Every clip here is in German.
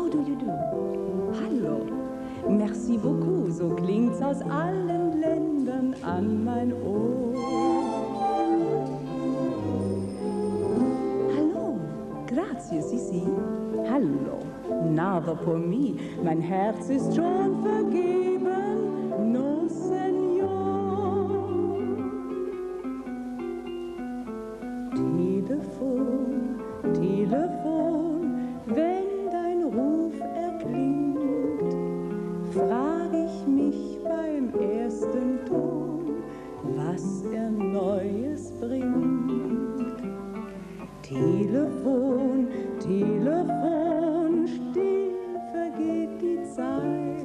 do you do? Hallo. Merci beaucoup, so klingt's aus allen Ländern an mein Ohr. Hallo, grazie, Sissi. Hallo, never pour me, mein Herz ist schon vergeben, no Senor. Telefon, Telefon, wenn dein Ruf erklingt, frag ich mich beim ersten Ton, was er Neues bringt. Telefon, Telefon, still vergeht die Zeit.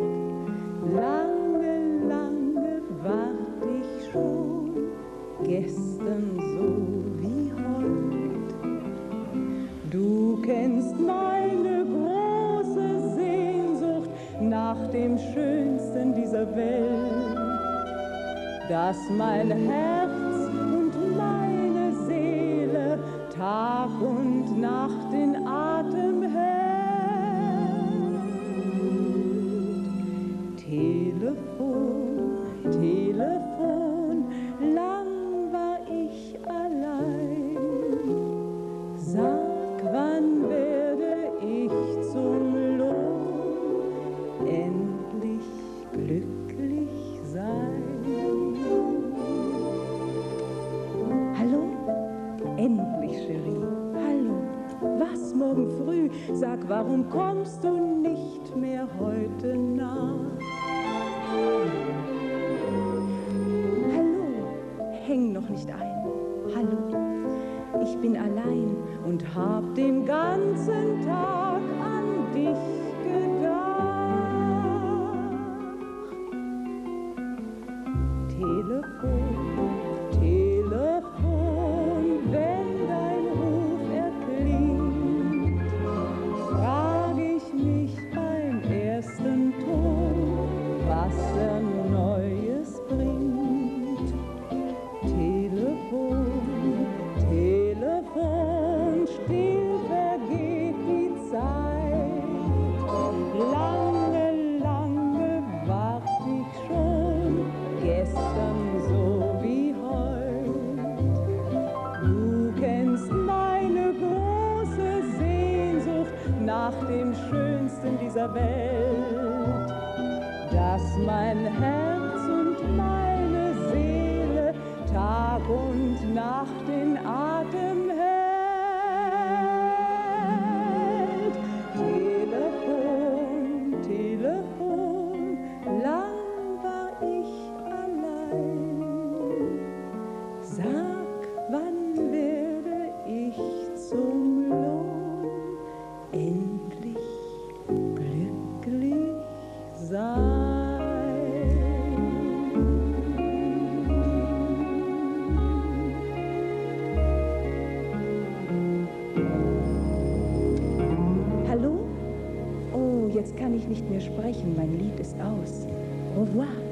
Lange, lange wart ich schon, gestern so wie heut. Du kennst meine große Sehnsucht nach dem Schönsten dieser Welt, dass mein Herz und meine Seele Tag und Nacht in Atem hält. Telefon, Telefon, lang war ich allein. Sag, wann werde ich zum Lohn endlich glücklich sein? Hallo? Endlich, Cherie. Hallo. Was morgen früh? Sag, warum kommst du nicht mehr heute nach? Hallo. Häng noch nicht ein. Hallo. Ich bin allein und hab den ganzen Tag an dich gedacht. Telefon, Telefon, wenn dein Ruf erklingt, frag ich mich beim ersten Ton, was er Neues bringt. Telefon, Telefon, still vergeht die Zeit. Lange, lange wart ich schon, gestern so wie heut. Du kennst meine große Sehnsucht nach dem Schönsten dieser Welt, dass mein Herz und meine Seele Tag und Nacht in Atem hält. Telefon, Telefon, lang war ich allein. Sag, wann werde ich zum Lohn endlich glücklich sein? Hallo? Oh, jetzt kann ich nicht mehr sprechen, mein Lied ist aus. Au revoir.